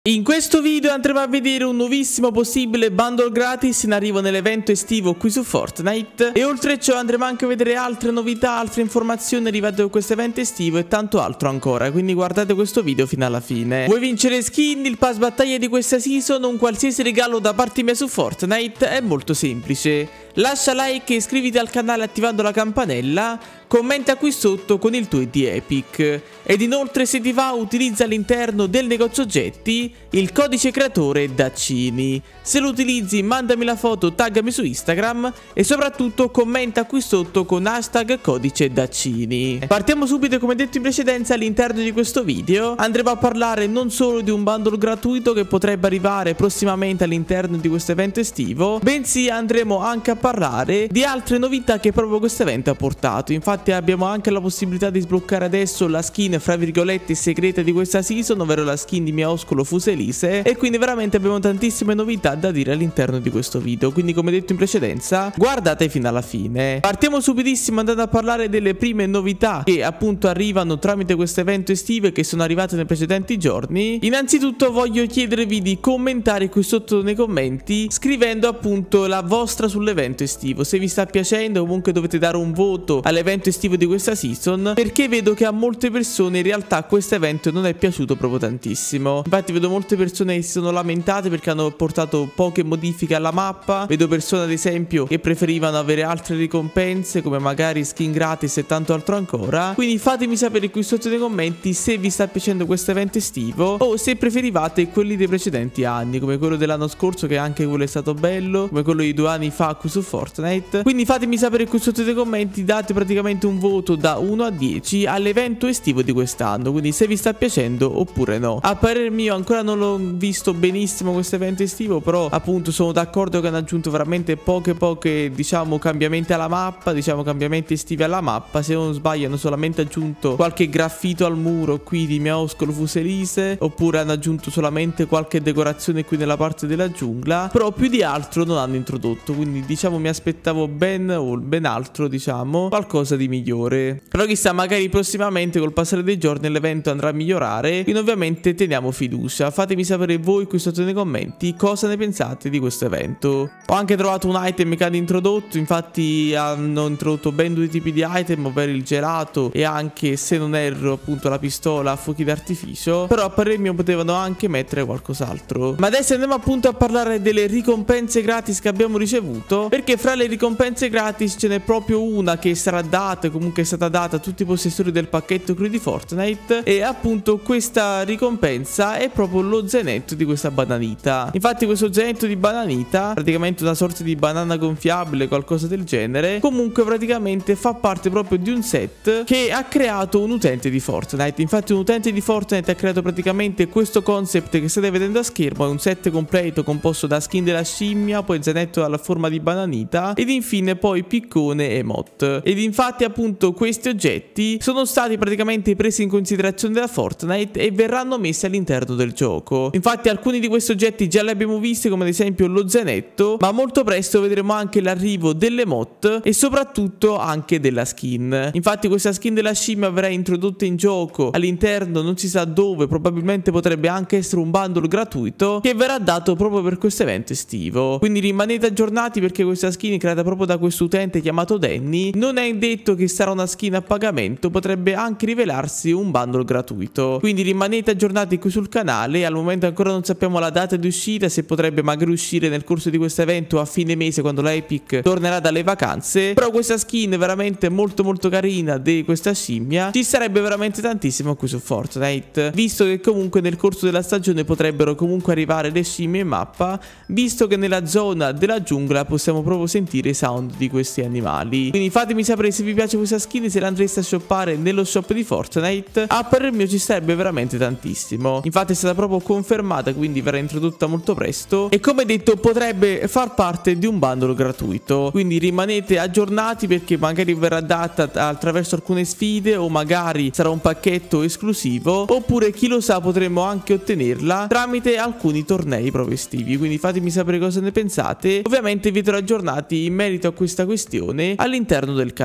In questo video andremo a vedere un nuovissimo possibile bundle gratis in arrivo nell'evento estivo qui su Fortnite. E oltre a ciò andremo anche a vedere altre novità, altre informazioni arrivate da questo evento estivo e tanto altro ancora. Quindi guardate questo video fino alla fine. Vuoi vincere skin, il pass battaglia di questa season o un qualsiasi regalo da parte mia su Fortnite? È molto semplice. Lascia like e iscriviti al canale attivando la campanella. Commenta qui sotto con il tuo ID Epic. Ed inoltre se ti va utilizza all'interno del negozio oggetti il codice creatore Daccini. Se lo utilizzi mandami la foto, taggami su Instagram e soprattutto commenta qui sotto con hashtag codice Daccini. Partiamo subito, come detto in precedenza, all'interno di questo video andremo a parlare non solo di un bundle gratuito che potrebbe arrivare prossimamente all'interno di questo evento estivo, bensì andremo anche a parlare di altre novità che proprio questo evento ha portato. Infatti abbiamo anche la possibilità di sbloccare adesso la skin fra virgolette segreta di questa season, ovvero la skin di Miaoscolo Fuselise, e quindi veramente abbiamo tantissime novità da dire all'interno di questo video. Quindi, come detto in precedenza, guardate fino alla fine. Partiamo subitissimo andando a parlare delle prime novità che appunto arrivano tramite questo evento estivo e che sono arrivate nei precedenti giorni. Innanzitutto voglio chiedervi di commentare qui sotto nei commenti scrivendo appunto la vostra sull'evento estivo, se vi sta piacendo. Comunque dovete dare un voto all'evento estivo di questa season, perché vedo che a molte persone in realtà questo evento non è piaciuto proprio tantissimo. Infatti vedo molte persone che si sono lamentate perché hanno portato poche modifiche alla mappa. Vedo persone ad esempio che preferivano avere altre ricompense come magari skin gratis e tanto altro ancora. Quindi fatemi sapere qui sotto nei commenti se vi sta piacendo questo evento estivo o se preferivate quelli dei precedenti anni, come quello dell'anno scorso, che anche quello è stato bello, come quello di 2 anni fa qui su Fortnite. Quindi fatemi sapere qui sotto nei commenti, date praticamente un voto da 1 a 10 all'evento estivo di quest'anno, quindi se vi sta piacendo oppure no. A parer mio ancora non l'ho visto benissimo questo evento estivo, però appunto sono d'accordo che hanno aggiunto veramente poche diciamo cambiamenti alla mappa, diciamo cambiamenti estivi alla mappa. Se non sbaglio hanno solamente aggiunto qualche graffito al muro qui di Miaoscolo Fuselise, oppure hanno aggiunto solamente qualche decorazione qui nella parte della giungla, però più di altro non hanno introdotto. Quindi diciamo mi aspettavo ben altro, diciamo qualcosa di migliore. Però chissà, magari prossimamente col passare dei giorni l'evento andrà a migliorare, quindi ovviamente teniamo fiducia. Fatemi sapere voi qui sotto nei commenti cosa ne pensate di questo evento. Ho anche trovato un item che hanno introdotto, infatti hanno introdotto ben 2 tipi di item, ovvero il gelato e anche, se non erro, appunto la pistola a fuochi d'artificio, però a parer mio potevano anche mettere qualcos'altro. Ma adesso andiamo appunto a parlare delle ricompense gratis che abbiamo ricevuto, perché fra le ricompense gratis ce n'è proprio una che sarà data, comunque è stata data a tutti i possessori del pacchetto crew di Fortnite, e appunto questa ricompensa è proprio lo zainetto di questa bananita. Infatti questo zainetto di bananita, praticamente una sorta di banana gonfiabile, qualcosa del genere, comunque praticamente fa parte proprio di un set che ha creato un utente di Fortnite. Infatti un utente di Fortnite ha creato praticamente questo concept che state vedendo a schermo. È un set completo composto da skin della scimmia, poi zainetto alla forma di bananita ed infine poi piccone e emote. Ed infatti appunto questi oggetti sono stati praticamente presi in considerazione da Fortnite e verranno messi all'interno del gioco. Infatti alcuni di questi oggetti già li abbiamo visti, come ad esempio lo zainetto, ma molto presto vedremo anche l'arrivo dell'emote e soprattutto anche della skin. Infatti questa skin della scimmia verrà introdotta in gioco all'interno non si sa dove, probabilmente potrebbe anche essere un bundle gratuito che verrà dato proprio per questo evento estivo. Quindi rimanete aggiornati, perché questa skin creata proprio da questo utente chiamato Danny non è detto che sarà una skin a pagamento, potrebbe anche rivelarsi un bundle gratuito. Quindi rimanete aggiornati qui sul canale. Al momento ancora non sappiamo la data di uscita, se potrebbe magari uscire nel corso di questo evento a fine mese quando la Epic tornerà dalle vacanze. Però questa skin veramente molto carina di questa scimmia ci sarebbe veramente tantissimo qui su Fortnite, visto che comunque nel corso della stagione potrebbero comunque arrivare le scimmie in mappa, visto che nella zona della giungla possiamo proprio sentire i sound di questi animali. Quindi fatemi sapere se vi piace questa skin, se la andreste a shoppare nello shop di Fortnite. A parer mio ci sarebbe veramente tantissimo. Infatti è stata proprio confermata, quindi verrà introdotta molto presto e come detto potrebbe far parte di un bundle gratuito. Quindi rimanete aggiornati, perché magari verrà data attraverso alcune sfide o magari sarà un pacchetto esclusivo, oppure chi lo sa potremmo anche ottenerla tramite alcuni tornei proprio estivi. Quindi fatemi sapere cosa ne pensate. Ovviamente vi terrò aggiornati in merito a questa questione all'interno del canale,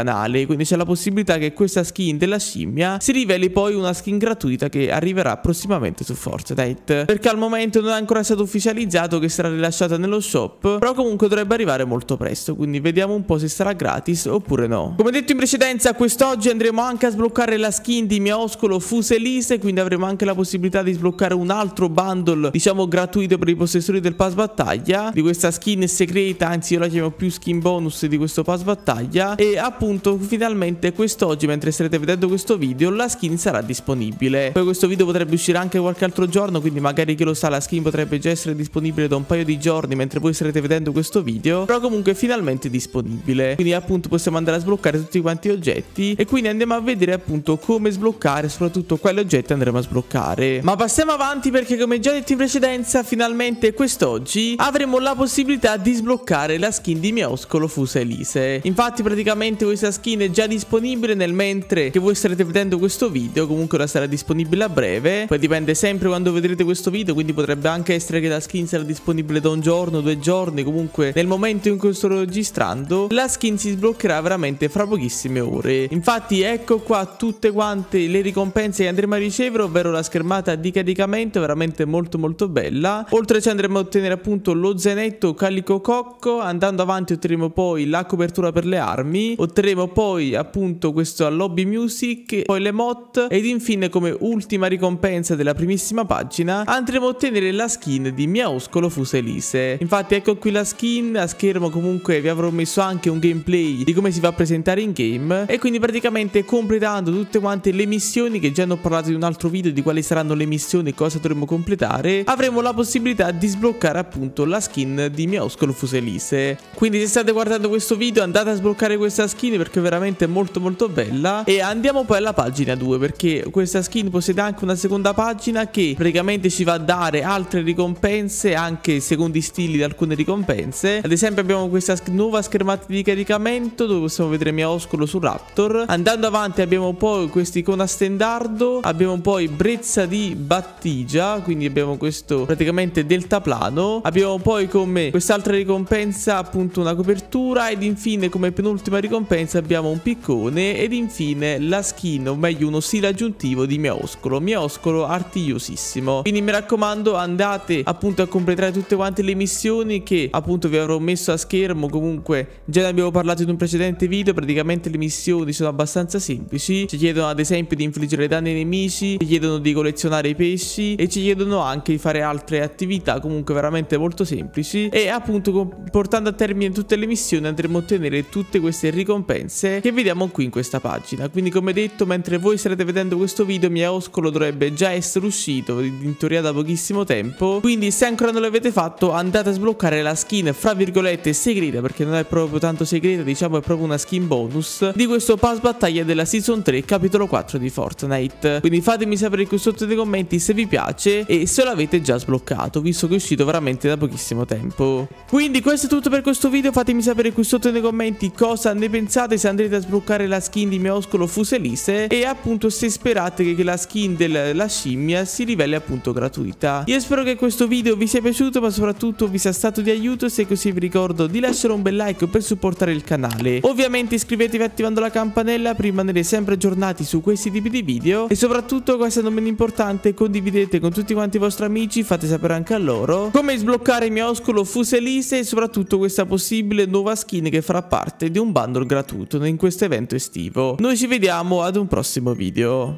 quindi c'è la possibilità che questa skin della scimmia si riveli poi una skin gratuita che arriverà prossimamente su Fortnite, perché al momento non è ancora stato ufficializzato che sarà rilasciata nello shop, però comunque dovrebbe arrivare molto presto, quindi vediamo un po' se sarà gratis oppure no. Come detto in precedenza, quest'oggi andremo anche a sbloccare la skin di Meoscolo Fuselise, quindi avremo anche la possibilità di sbloccare un altro bundle, diciamo gratuito per i possessori del pass battaglia, di questa skin segreta, anzi io la chiamo più skin bonus di questo pass battaglia. E appunto finalmente quest'oggi, mentre starete vedendo questo video, la skin sarà disponibile. Poi questo video potrebbe uscire anche qualche altro giorno, quindi magari chi lo sa la skin potrebbe già essere disponibile da un paio di giorni mentre voi starete vedendo questo video, però comunque è finalmente disponibile, quindi appunto possiamo andare a sbloccare tutti quanti gli oggetti e quindi andiamo a vedere appunto come sbloccare, soprattutto quali oggetti andremo a sbloccare. Ma passiamo avanti, perché come già detto in precedenza, finalmente quest'oggi avremo la possibilità di sbloccare la skin di Meoscolo Fuselise. Infatti praticamente questa skin è già disponibile nel mentre che voi starete vedendo questo video, comunque ora sarà disponibile a breve, poi dipende sempre quando vedrete questo video, quindi potrebbe anche essere che la skin sarà disponibile da un giorno, 2 giorni, comunque nel momento in cui sto registrando la skin si sbloccherà veramente fra pochissime ore. Infatti ecco qua tutte quante le ricompense che andremo a ricevere, ovvero la schermata di caricamento veramente molto bella. Oltre ci andremo a ottenere appunto lo zainetto Calico Cocco, andando avanti otterremo poi la copertura per le armi, otterremo poi appunto questo lobby music, poi le mod ed infine come ultima ricompensa della primissima pagina andremo a ottenere la skin di Meoscolo Fuselise. Infatti ecco qui la skin, a schermo comunque vi avrò messo anche un gameplay di come si va a presentare in game, e quindi praticamente completando tutte quante le missioni, che già ne ho parlato in un altro video di quali saranno le missioni e cosa dovremo completare, avremo la possibilità di sbloccare appunto la skin di Meoscolo Fuselise. Quindi se state guardando questo video andate a sbloccare questa skin perché è veramente molto bella. E andiamo poi alla pagina 2, perché questa skin possiede anche una seconda pagina che praticamente ci va a dare altre ricompense, anche secondo i stili di alcune ricompense. Ad esempio abbiamo questa nuova schermata di caricamento dove possiamo vedere Meoscolo su Raptor. Andando avanti abbiamo poi quest'icona stendardo, abbiamo poi brezza di battigia, quindi abbiamo questo praticamente deltaplano, abbiamo poi come quest'altra ricompensa appunto una copertura, ed infine come penultima ricompensa abbiamo un piccone, ed infine la skin, o meglio uno stile aggiuntivo di Meoscolo artigliosissimo. Quindi mi raccomando andate appunto a completare tutte quante le missioni che appunto vi avrò messo a schermo. Comunque già ne abbiamo parlato in un precedente video, praticamente le missioni sono abbastanza semplici, ci chiedono ad esempio di infliggere danni ai nemici, ci chiedono di collezionare i pesci e ci chiedono anche di fare altre attività comunque veramente molto semplici, e appunto portando a termine tutte le missioni andremo a ottenere tutte queste ricompense che vediamo qui in questa pagina. Quindi come detto, mentre voi starete vedendo questo video Meoscolo dovrebbe già essere uscito in teoria da pochissimo tempo, quindi se ancora non l'avete fatto andate a sbloccare la skin fra virgolette segreta, perché non è proprio tanto segreta, diciamo è proprio una skin bonus di questo pass battaglia della season 3 capitolo 4 di Fortnite. Quindi fatemi sapere qui sotto nei commenti se vi piace e se l'avete già sbloccato, visto che è uscito veramente da pochissimo tempo. Quindi questo è tutto per questo video, fatemi sapere qui sotto nei commenti cosa ne pensate, se andrete a sbloccare la skin di Meoscolo Fuselise e appunto se sperate che la skin della scimmia si riveli appunto gratuita. Io spero che questo video vi sia piaciuto, ma soprattutto vi sia stato di aiuto. Se è così vi ricordo di lasciare un bel like per supportare il canale. Ovviamente iscrivetevi attivando la campanella per rimanere sempre aggiornati su questi tipi di video, e soprattutto, cosa non meno importante, condividete con tutti quanti i vostri amici, fate sapere anche a loro come sbloccare Meoscolo Fuselise e soprattutto questa possibile nuova skin che farà parte di un bundle gratuito in questo evento estivo. Noi ci vediamo ad un prossimo video.